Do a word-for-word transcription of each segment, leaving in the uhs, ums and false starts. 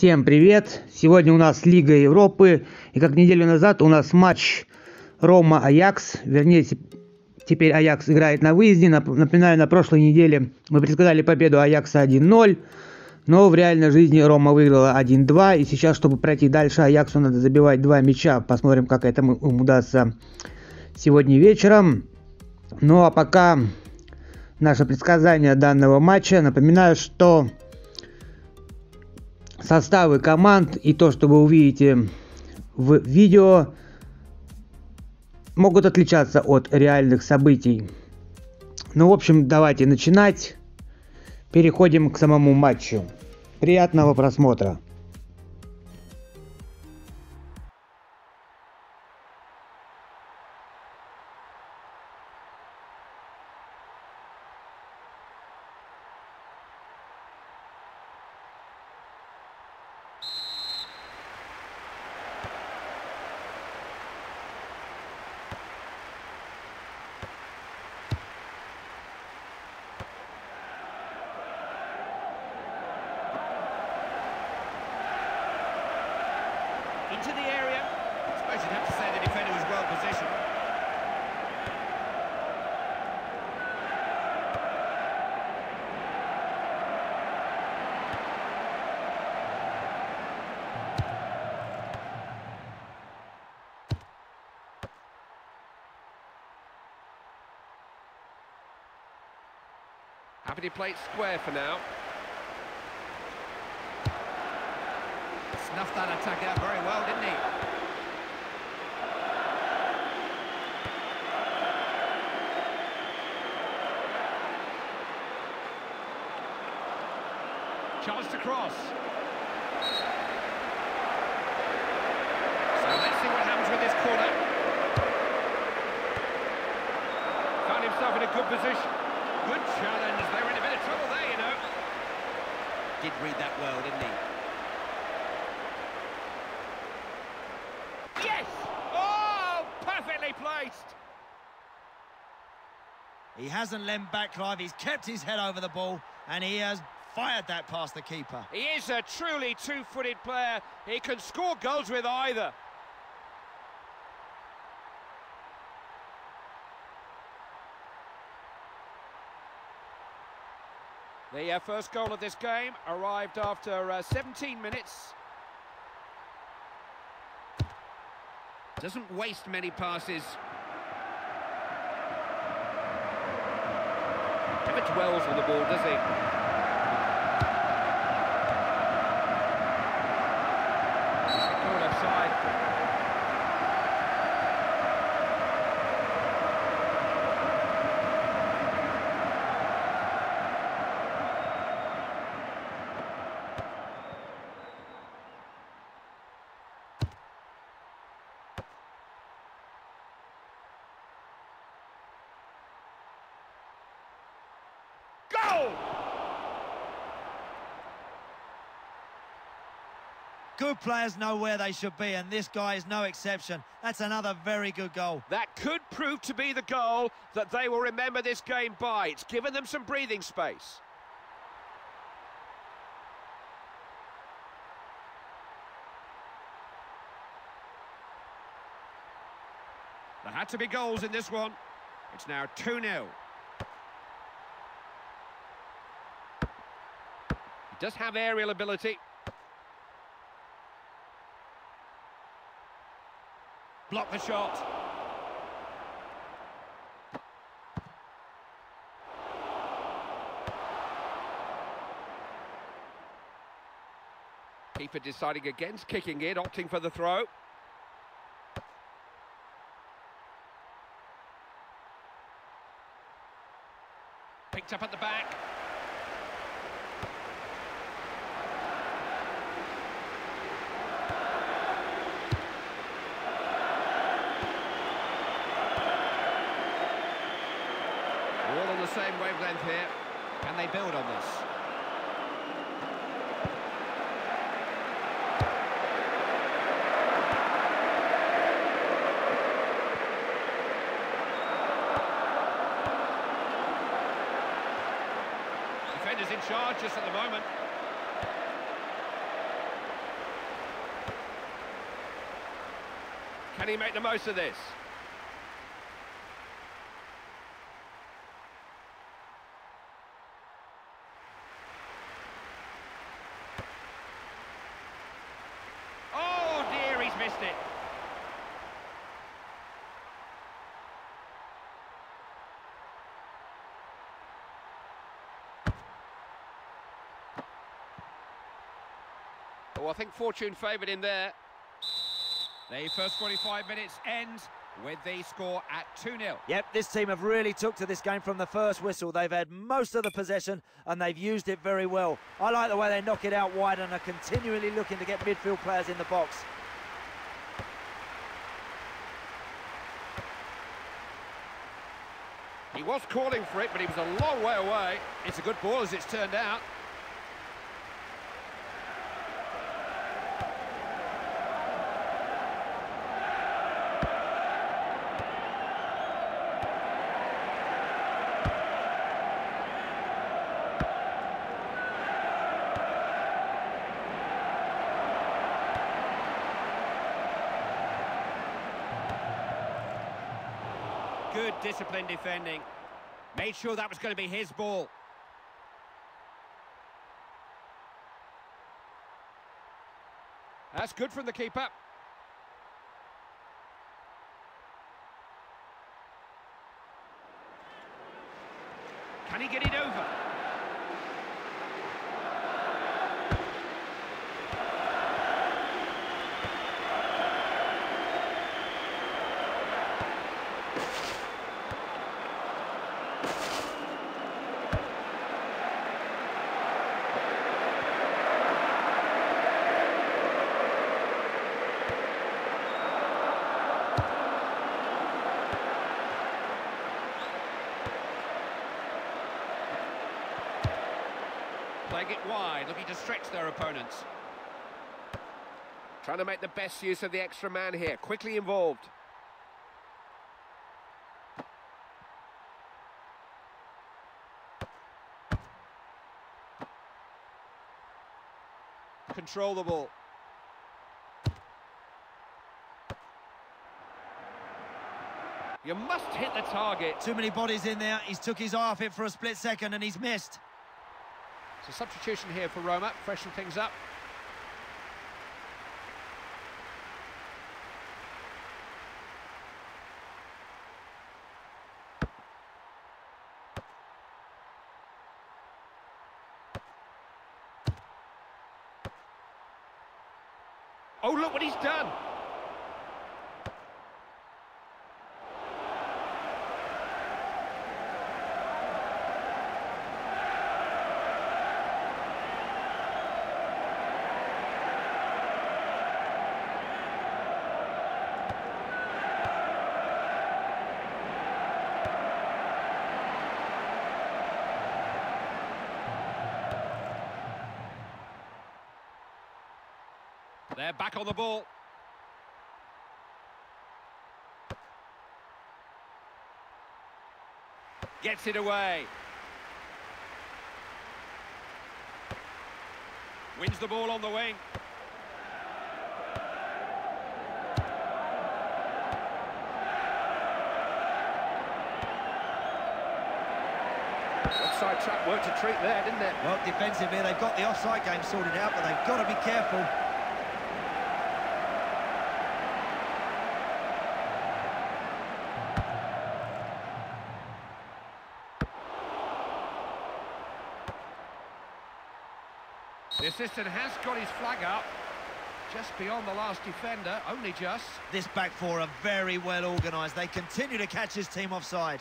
Всем привет! Сегодня у нас Лига Европы, и как неделю назад у нас матч Рома-Аякс, вернее, теперь Аякс играет на выезде. Напоминаю, на прошлой неделе мы предсказали победу Аякса один ноль, но в реальной жизни Рома выиграла один два, и сейчас, чтобы пройти дальше, Аяксу надо забивать два мяча. Посмотрим, как это им удастся сегодня вечером. Ну а пока наше предсказание данного матча. Напоминаю, что составы команд и то, что вы увидите в видео, могут отличаться от реальных событий. Ну, в общем, давайте начинать. Переходим к самому матчу. Приятного просмотра. Into the area. I suppose you'd have to say the defender was well positioned. Happy to play it square for now. Snuffed that attack out very well, didn't he? Chance to cross. So let's see what happens with this corner. Found himself in a good position. Good challenge. They were in a bit of trouble there, you know. Did read that well, didn't he? Yes! Oh, perfectly placed. He hasn't leant back, Clive. He's kept his head over the ball, and he has fired that past the keeper. He is a truly two-footed player. He can score goals with either. The uh, first goal of this game arrived after uh, seventeen minutes. Doesn't waste many passes. Never dwells on the ball, does he? Called offside. Goal! Good players know where they should be, and this guy is no exception. That's another very good goal. That could prove to be the goal that they will remember this game by. It's given them some breathing space. There had to be goals in this one. It's now two nil. He does have aerial ability. Block the shot. Keeper deciding against kicking it, opting for the throw. Picked up at the back. All on the same wavelength here. Can they build on this? Defenders in charge just at the moment. Can he make the most of this? Oh dear, he's missed it. Oh, I think fortune favoured him there. The first forty-five minutes ends with the score at two nil. Yep, this team have really took to this game from the first whistle. They've had most of the possession and they've used it very well. I like the way they knock it out wide and are continually looking to get midfield players in the box. He was calling for it, but he was a long way away. It's a good ball as it's turned out. Good disciplined defending. Made sure that was going to be his ball. That's good from the keeper. Can he get it over? Playing it wide, looking to stretch their opponents. Trying to make the best use of the extra man here, quickly involved. Control the ball. You must hit the target. Too many bodies in there. He's took his eye off it for a split second and he's missed. It's a substitution here for Roma, freshen things up. Oh, look what he's done. They're back on the ball. Gets it away. Wins the ball on the wing. Offside trap worked a treat there, didn't it? Well, defensively, they've got the offside game sorted out, but they've got to be careful. The assistant has got his flag up, just beyond the last defender, only just. This back four are very well organised. They continue to catch his team offside.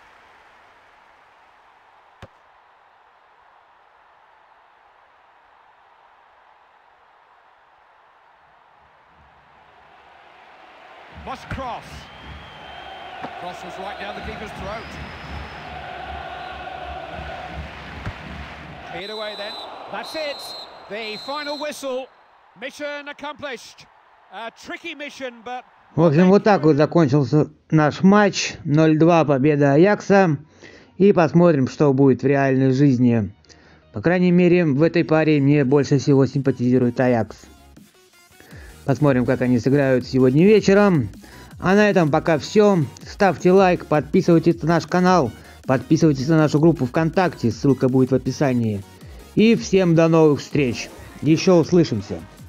Must cross. Cross was right down the keeper's throat. Cleared away then. That's it. The final whistle. Mission accomplished. A tricky mission, but... В общем, вот так вот закончился наш матч. ноль-два победа Аякса. И посмотрим, что будет в реальной жизни. По крайней мере, в этой паре мне больше всего симпатизирует Аякс. Посмотрим, как они сыграют сегодня вечером. А на этом пока все. Ставьте лайк, подписывайтесь на наш канал, подписывайтесь на нашу группу ВКонтакте, ссылка будет в описании. И всем до новых встреч. Еще услышимся.